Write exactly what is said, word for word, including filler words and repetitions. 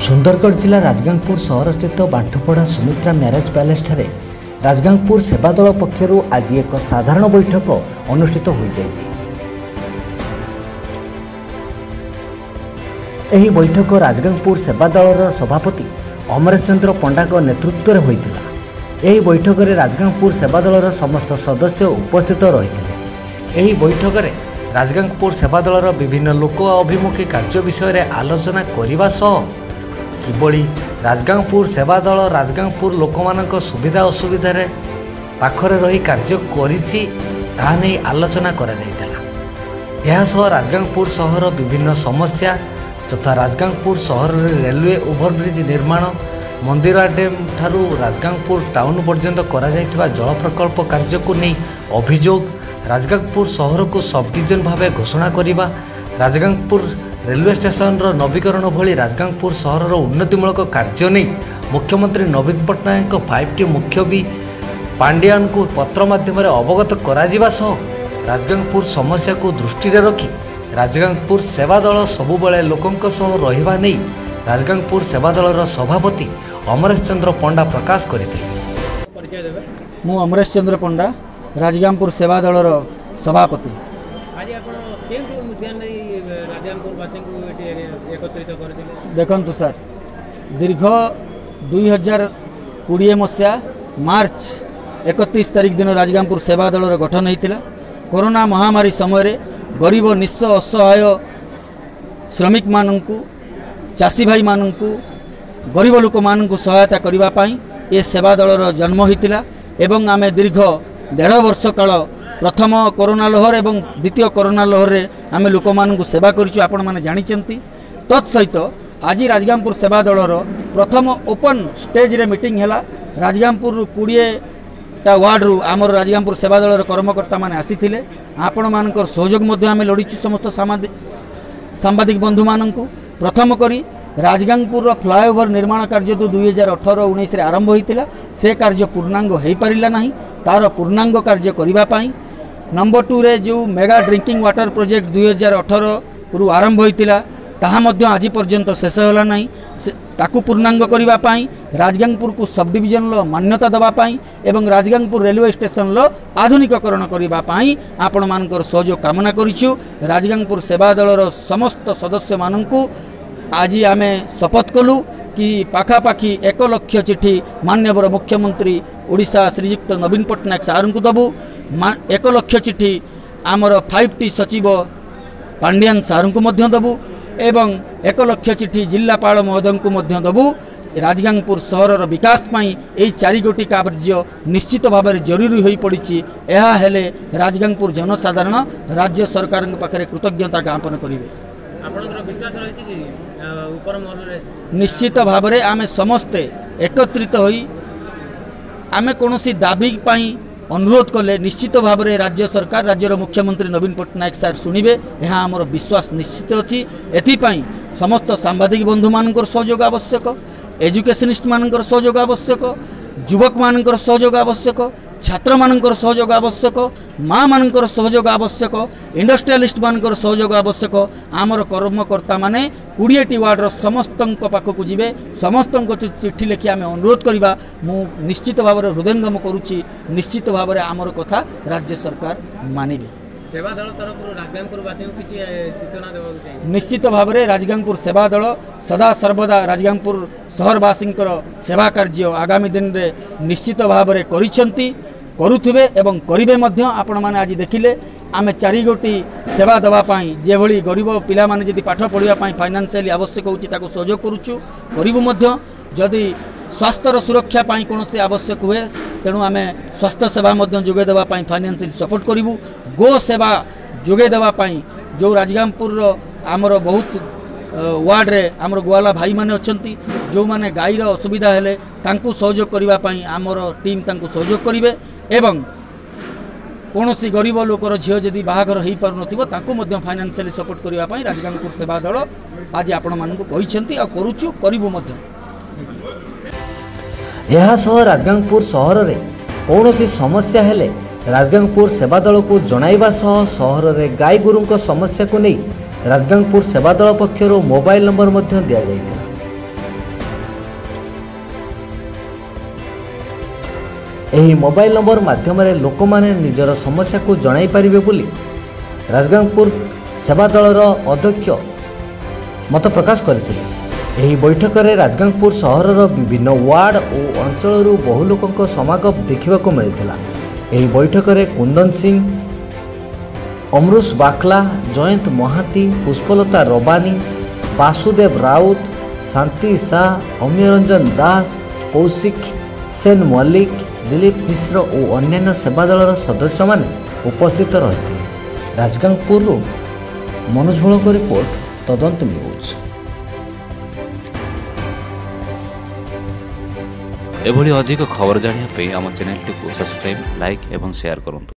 सुंदरगढ़ जिला राजगांगपुर सहर स्थित बांठुपड़ा सुमित्रा मैरेज पैलेस ठारे राजगांगपुर सेवा दल पक्षर आज एक साधारण बैठक अनुष्ठित हो जाएगी। एही बैठक राजगांगपुर सेवा दल सभापति अमरेश चंद्र पंडा नेतृत्व में होता। एही बैठक में राजगांगपुर सेवा दल समस्त सदस्य उपस्थित रही। एही बैठक में राजगांगपुर सेवा दल विभिन्न लोक अभिमुखी कार्य विषय में आलोचना करने सह किभली राजगांगपुर सेवा दल राजगांगपुर लोकमानक सुविधा असुविधा पाखरे रही कार्य करिछि ताहा नै आलोचना करा जायतला। एहा सह राजगांगपुर सहर विभिन्न समस्या तथा राजगांगपुर सहर रेलवे ओभरब्रिज निर्माण मंदिरा डैम ठारू राजगांगपुर टाउन पर्यंत करा जायतिबा जल प्रकल्प कार्य को नहीं अभियोग, राजगांगपुर सहर को सब डिविजन भाव घोषणा करने, राजगांगपुर रेलवे स्टेशन रो नवीकरण भली राजगांगपुर सहर उन्नतिमूलक कार्य नहीं मुख्यमंत्री नवीन पट्टनायक फाइव टी मुख्य भी पांड्यान को पत्र माध्यम अवगत करा सह राजगांगपुर समस्या को दृष्टि रखी राजगांगपुर सेवा दल सबुबले लोकंक सह रहिबा नहीं राजगांगपुर सेवा दल सभापति अमरेश चंद्र पंडा प्रकाश करते। मु अमरेश चंद्र पंडा राजगांगपुर सेवा दल सभापति। देखु सर दीर्घ दुई हजार कोड़े मसीहा मार्च इकतीस तारीख दिन राजगांगपुर सेवा दल गठन होता। कोरोना महामारी समय गरीब निस्स असहाय श्रमिक मानू चाषी भाई मानू गरीब लोक मानू सहायता करने ये सेवा दल जन्म होता। एवं आमे दीर्घ डेढ़ वर्ष काल प्रथम कोरोना लहर एवं द्वितीय कोरोना लहर रे आमे लोक मानू सेवा करिछु आपण माने जानिचंती। तत्सहित आज राजगांगपुर सेवा दलर प्रथम ओपन स्टेज रे मीटिंग हैला। राजगांगपुर कोड़े टा वार्ड रु आमर राजगांगपुर सेवा दलर कर्मकर्ता माने आसीथिले। आपण मानकर सहयोग मध्य आमे लड़ीछु समस्त सांबादिक बंधु माननकु। प्रथम करी राजगांगपुर फ्लाईओवर निर्माण कार्य तो दुई हजार अठर उन्नीस आरंभ होता से कार्य पूर्णांग हो पारा ना तार पूर्णांग कार्य करने नंबर टू रे जो मेगा ड्रिंकिंग वाटर प्रोजेक्ट दुई हजार अठर रु आरंभ होता ताहा मध्य आज पर्यंत शेष होला नहीं ताकू पूर्णांग करने राजगांगपुर को सब डिविजन लो मान्यता दवापाई एवं राजगांगपुर रेलवे स्टेशन लो आधुनिककरण करने आपण मानकर सहयोग कामना करिछु। राजगांगपुर सेवा दलर समस्त सदस्य माननकु आज आमे शपथ कलु कि पाखापाखि एक लक्ष चिठी माननीय मुख्यमंत्री ओडिशा श्रीयुक्त नवीन पट्टनायक सार को दबु। एक लक्ष चिठी आमर फाइव टी सचिव पांड्यान सार को मध्य दबु एवं एक लक्ष चिठी जिलापाल महोदय को मध्य दबु। राजगांगपुर सहर विकास पाई यही चारि गोटी कार्य निश्चित भाव में जरूरी हो पड़ी। यह हेले राजगांगपुर जनसाधारण राज्य सरकार पाखे कृतज्ञता ज्ञापन करेंगे। निश्चित भाव में आमे समस्ते एकत्रित होई आमे कोनोसी दाबी पाई अनुरोध कले निश्चित भाव में राज्य सरकार राज्यर मुख्यमंत्री नवीन पट्टनायक सार शुणिबे यह आमर विश्वास निश्चित अच्छी। एथिपाई समस्त सांबादिक बंधु मानकर सहयोग आवश्यक, एजुकेशनिस्ट मानकर सहयोग आवश्यक, युवक मानकर सहयोग आवश्यक, छात्र मानकर सहयोग आवश्यक, माँ मानकर सहयोग आवश्यक, इंडस्ट्रियलिस्ट मानकर सहयोग आवश्यक। आमर कर्मकर्ता माने कोड़े टी वार्ड समस्त पाखक जीवे समस्त चिठी लिखि आम अनुरोध करवा मु निश्चित भाव में हृदयंगम करुच्ची। निश्चित भाव में आमर कथा राज्य सरकार मानिबे। सेवा दल तरफ राजगांगपुर वासी को किछि सूचना देबा चाहिए। निश्चित भाव में राजगांगपुर सेवा दल सदा सर्वदा राजगांगपुर सहरवासींकर सेवा कार्य आगामी दिन रे निश्चित भाव में करिसेंती करुथिबे एवं करिबे मध्य। आपण माने आज देखिले आमे चारि गोटी सेवा दवा पाई जे भली गरीब पिला माने जदि पाठ पढिबा पाई फाइनेंशियली आवश्यक होछि ताको सहयोग करूछु करिबु मध्य। जदि स्वास्थ्यर सुरक्षा पाई कोनोसी आवश्यक हुए तेणु आमे स्वास्थ्य सेवा मध्य जोगे देबा पाई फाइनेंशियली सपोर्ट करिबु। गो सेवा जोगे देबा पाई जो राजगांगपुर आमर बहुत वार्ड रे आमर गोवाला भाई माने अछंती जो माने गाईर असुविधा हेले तांकु सहयोग करिबा पाई आमर टीम तांकु सहयोग करिवे एवं कौनसी गरीब लोकर झील जदि बाहागर हो पार नथिबो तांकु मध्य फाइनेंशियली सपोर्ट करिबा पाई राजगांगपुर सेवा दल आज आपण मानकु कहिसेंती आ करूछु करिबु मध्य। यह सह राजगांगपुर सहर रे कौनसी समस्या हेले राजगांगपुर सेवा दल को जणाइबा सह सहर रे गाई गोरुंक समस्या को नहीं राजगांगपुर सेवा दल पक्षर मोबाइल नंबर मध्य दिया जाइता। ଏହି ମୋବାଇଲ ନମ୍ବର ମାଧ୍ୟମରେ ଲୋକମାନେ ନିଜର ସମସ୍ୟାକୁ ଜଣାଇ ପାରିବେ ବୋଲି ରାଜଗାଙ୍ଗପୁର ସେବା ଦଳର ଅଧ୍ୟକ୍ଷ ମତ ପ୍ରକାଶ କରିଥିଲେ। ଏହି ବୈଠକରେ ରାଜଗାଙ୍ଗପୁର ସହରର ବିଭିନ୍ନ ୱାର୍ଡ ଓ ଅଞ୍ଚଳରୁ ବହୁ ଲୋକଙ୍କ ସମାଗମ ଦେଖିବାକୁ ମିଳିଥିଲା। ଏହି ବୈଠକରେ କୁନ୍ଦନ ସିଂ, ଅମରୁଷ ବାକଲା, ଜୟନ୍ତ ମହାନ୍ତି, ପୁଷ୍ପଲତା ରବାନୀ, ବାସୁଦେବ ରାଉତ, ଶାନ୍ତି ଶାହ, ଅମୀୟରଞ୍ଜନ ଦାସ, କୌଶିକ ସେନ ମଲ୍ଲିକ, ଦିଲ୍ଲୀପ ମିଶ୍ର ଓ ଅନ୍ୟାନ୍ୟ ସେବା ଦଳର ସଦସ୍ୟମାନେ ଉପସ୍ଥିତ ରହିଥିଲେ। ରାଜଗାଙ୍ଗପୁରରୁ ମନୋଜ ଭୋଳଙ୍କ ରିପୋର୍ଟ, ତଦନ୍ତ ନ୍ୟୁଜ୍। एभली अधिक खबर जानिया पे आम चैनल को सब्सक्राइब, लाइक एवं शेयर करूँ।